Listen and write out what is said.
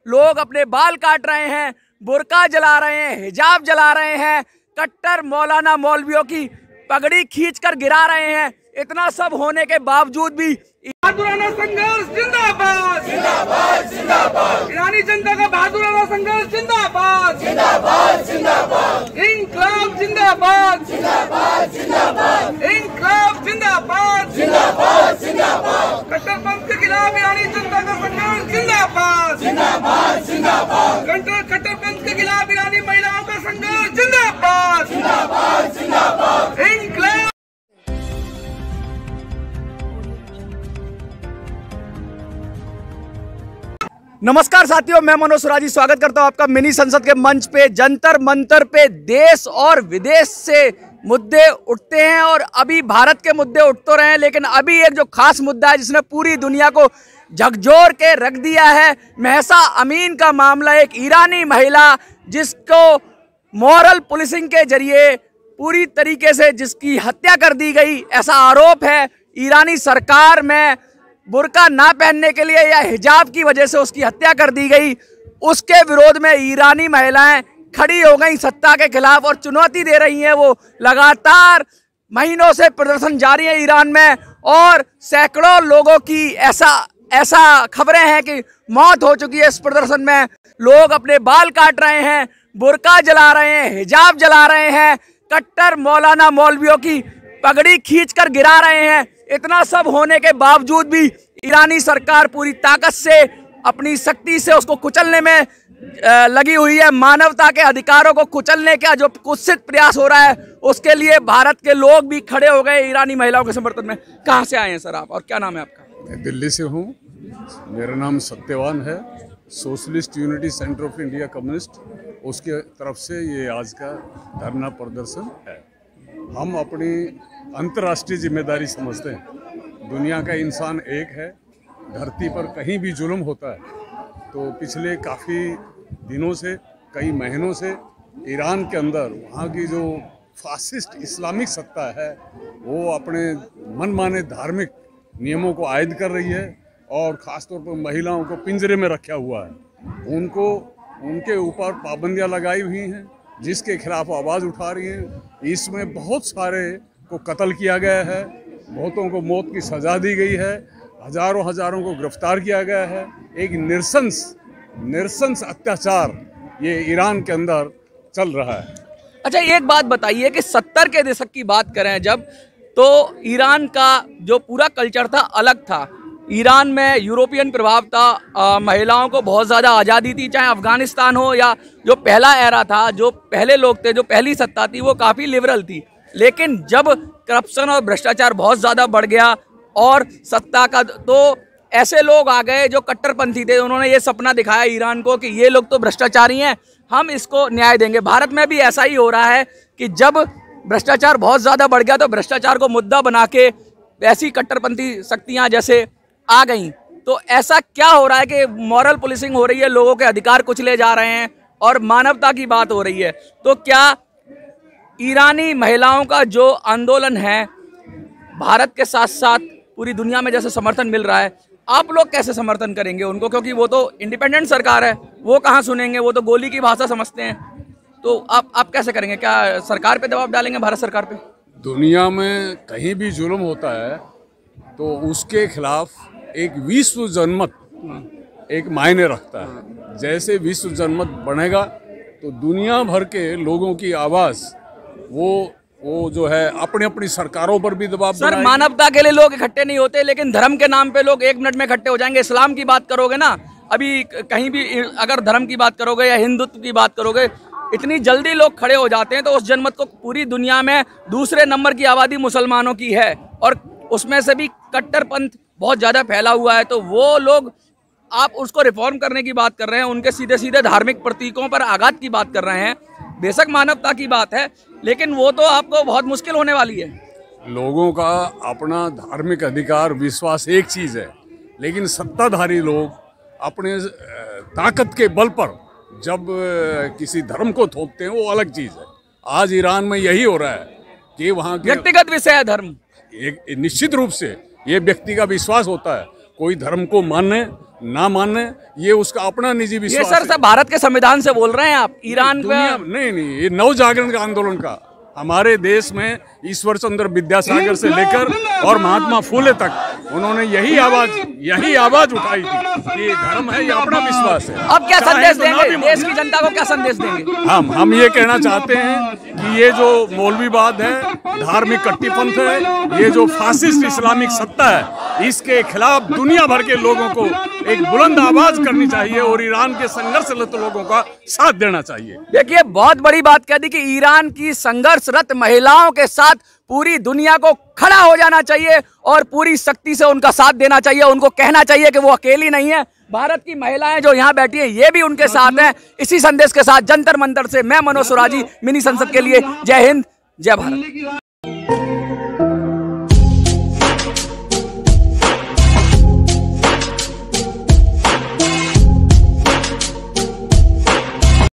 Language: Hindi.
लोग अपने बाल काट रहे हैं, बुर्का जला रहे हैं, हिजाब जला रहे हैं, कट्टर मौलाना मौलवियों की पगड़ी खींचकर गिरा रहे हैं। इतना सब होने के बावजूद भी बहादुराना संघर्ष जिंदाबाद जिंदाबाद जिंदाबाद। ईरानी जनता का बहादुराना संघर्ष जिंदाबाद जिंदाबाद जिंदाबाद। इंकलाब जिंदाबाद जिंदाबाद जिंदाबाद। इंकलाब जिंदाबाद जिंदाबाद जिंदाबाद। कट्टरपंथ के खिलाफ ईरानी जनता का संघर्ष जिंदाबाद जिंदाबाद जिंदाबाद। कट्टरपंथ के खिलाफ ईरानी महिलाओं का संघर्ष जिंदाबाद जिंदाबाद जिंदाबाद। इंकलाब। नमस्कार साथियों, मैं मनोज सुराजी स्वागत करता हूं आपका मिनी संसद के मंच पे। जंतर मंतर पे देश और विदेश से मुद्दे उठते हैं और अभी भारत के मुद्दे उठ तो रहे हैं, लेकिन अभी एक जो खास मुद्दा है जिसने पूरी दुनिया को झकझोर के रख दिया है, महसा अमीन का मामला। एक ईरानी महिला जिसको मॉरल पुलिसिंग के जरिए पूरी तरीके से जिसकी हत्या कर दी गई, ऐसा आरोप है। ईरानी सरकार में बुर्का ना पहनने के लिए या हिजाब की वजह से उसकी हत्या कर दी गई। उसके विरोध में ईरानी महिलाएं खड़ी हो गई सत्ता के खिलाफ और चुनौती दे रही हैं। वो लगातार महीनों से प्रदर्शन जारी है ईरान में और सैकड़ों लोगों की ऐसा खबरें हैं कि मौत हो चुकी है इस प्रदर्शन में। लोग अपने बाल काट रहे हैं, बुर्का जला रहे हैं, हिजाब जला रहे हैं, कट्टर मौलाना मौलवियों की पगड़ी खींचकर गिरा रहे हैं। इतना सब होने के बावजूद भी ईरानी सरकार पूरी ताकत से अपनी शक्ति से उसको कुचलने में लगी हुई है। मानवता के अधिकारों को कुचलने का जो कुत्सित प्रयास हो रहा है, उसके लिए भारत के लोग भी खड़े हो गए ईरानी महिलाओं के समर्थन में। कहाँ से आए हैं सर आप और क्या नाम है आपका? मैं दिल्ली से हूँ, मेरा नाम सत्यवान है। Socialist unity centre of India communist, उसके तरफ से ये आज का धरना प्रदर्शन है। हम अपनी अंतर्राष्ट्रीय जिम्मेदारी समझते हैं। दुनिया का इंसान एक है, धरती पर कहीं भी जुल्म होता है तो पिछले काफ़ी दिनों से, कई महीनों से ईरान के अंदर वहाँ की जो फासिस्ट इस्लामिक सत्ता है वो अपने मनमाने धार्मिक नियमों को आयद कर रही है और ख़ासतौर पर महिलाओं को पिंजरे में रखा हुआ है। उनके ऊपर पाबंदियाँ लगाई हुई हैं जिसके खिलाफ आवाज़ उठा रही हैं। इसमें बहुत सारे को कत्ल किया गया है, बहुतों को मौत की सज़ा दी गई है, हजारों को गिरफ्तार किया गया है। एक निरसंस अत्याचार ये ईरान के अंदर चल रहा है। अच्छा, एक बात बताइए कि 70 के दशक की बात करें जब, तो ईरान का जो पूरा कल्चर था अलग था। ईरान में यूरोपियन प्रभाव था, महिलाओं को बहुत ज़्यादा आज़ादी थी, चाहे अफ़गानिस्तान हो या जो पहला एरा था, जो पहले लोग थे, जो पहली सत्ता थी, वो काफ़ी लिबरल थी। लेकिन जब करप्शन और भ्रष्टाचार बहुत ज़्यादा बढ़ गया और सत्ता का, तो ऐसे लोग आ गए जो कट्टरपंथी थे। उन्होंने ये सपना दिखाया ईरान को कि ये लोग तो भ्रष्टाचारी हैं, हम इसको न्याय देंगे। भारत में भी ऐसा ही हो रहा है कि जब भ्रष्टाचार बहुत ज़्यादा बढ़ गया तो भ्रष्टाचार को मुद्दा बना के ऐसी कट्टरपंथी शक्तियाँ जैसे आ गई। तो ऐसा क्या हो रहा है कि मॉरल पुलिसिंग हो रही है, लोगों के अधिकार कुचले जा रहे हैं और मानवता की बात हो रही है। तो क्या ईरानी महिलाओं का जो आंदोलन है भारत के साथ साथ पूरी दुनिया में जैसे समर्थन मिल रहा है, आप लोग कैसे समर्थन करेंगे उनको? क्योंकि वो तो इंडिपेंडेंट सरकार है, वो कहाँ सुनेंगे, वो तो गोली की भाषा समझते हैं। तो आप कैसे करेंगे? क्या सरकार पे दबाव डालेंगे, भारत सरकार पे? दुनिया में कहीं भी जुल्म होता है तो उसके खिलाफ एक विश्व जनमत एक मायने रखता है। जैसे विश्व जनमत बनेगा तो दुनिया भर के लोगों की आवाज़ वो जो है अपनी अपनी सरकारों पर भी दबाव सर, मानवता के लिए लोग इकट्ठे नहीं होते, लेकिन धर्म के नाम पे लोग 1 मिनट में इकट्ठे हो जाएंगे। इस्लाम की बात करोगे ना, अभी कहीं भी अगर धर्म की बात करोगे या हिंदुत्व की बात करोगे, इतनी जल्दी लोग खड़े हो जाते हैं। तो उस जनमत को पूरी दुनिया में दूसरे नंबर की आबादी मुसलमानों की है और उसमें से भी कट्टरपंथ बहुत ज़्यादा फैला हुआ है। तो वो लोग, आप उसको रिफॉर्म करने की बात कर रहे हैं, उनके सीधे सीधे धार्मिक प्रतीकों पर आघात की बात कर रहे हैं। बेशक मानवता की बात है, लेकिन वो तो आपको बहुत मुश्किल होने वाली है। लोगों का अपना धार्मिक अधिकार, विश्वास एक चीज़ है, लेकिन सत्ताधारी लोग अपने ताकत के बल पर जब किसी धर्म को थोपते हैं, वो अलग चीज़ है। आज ईरान में यही हो रहा है कि वहाँ के व्यक्तिगत विषय है धर्म। एक निश्चित रूप से ये व्यक्ति का विश्वास होता है। कोई धर्म को माने ना माने ये उसका अपना निजी ये विश्वास सर सब भारत के संविधान से बोल रहे हैं आप, ईरान दुनिया का नहीं, ये नव जागरण का आंदोलन का हमारे देश में ईश्वर चंद्र विद्यासागर से लेकर और महात्मा फूले तक उन्होंने यही आवाज उठाई थी कि ये धर्म है, ये अपना विश्वास है। अब क्या चाहे संदेश तो ना देंगे भी देश की जनता को, क्या संदेश देंगे? हम ये कहना चाहते हैं कि ये जो मौलवीवाद है, धार्मिक कट्टीपंथ है, ये जो फासिस्ट इस्लामिक सत्ता है, इसके खिलाफ दुनिया भर के लोगों को एक बुलंद आवाज करनी चाहिए और ईरान के संघर्षरत लोगों का साथ देना चाहिए। देखिए बहुत बड़ी बात कह दी कि ईरान की संघर्षरत महिलाओं के साथ पूरी दुनिया को खड़ा हो जाना चाहिए और पूरी शक्ति से उनका साथ देना चाहिए। उनको कहना चाहिए कि वो अकेली नहीं है, भारत की महिलाएं जो यहाँ बैठी हैं ये भी उनके साथ हैं। इसी संदेश के साथ जंतर मंतर से मैं मनोज सुराजी, मिनी संसद के लिए। जय हिंद, जय भारत।